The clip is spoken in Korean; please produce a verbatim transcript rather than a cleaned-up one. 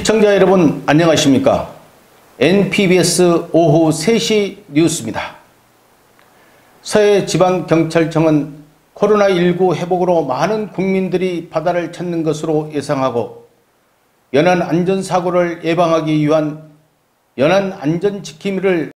시청자 여러분 안녕하십니까? 엔피비에스 오후 세 시 뉴스입니다. 서해지방경찰청은 코로나십구 회복으로 많은 국민들이 바다를 찾는 것으로 예상하고 연안 안전사고를 예방하기 위한 연안 안전지킴이를